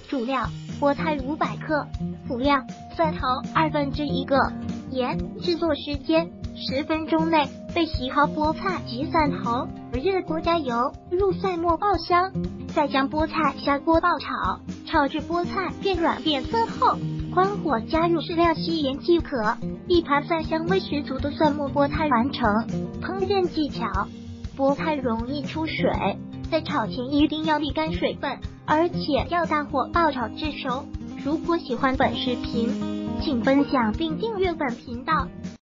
主料菠菜500克，辅料蒜头1/2个，盐。制作时间10分钟内备洗好菠菜及蒜头，热锅加油，入蒜末爆香，再将菠菜下锅爆炒，炒至菠菜变软变色后，关火加入适量稀盐即可。一盘蒜香味十足的蒜末菠菜完成。烹饪技巧：菠菜容易出水，在炒前一定要沥干水分，而且要大火爆炒至熟。如果喜欢本视频，请分享并订阅本频道。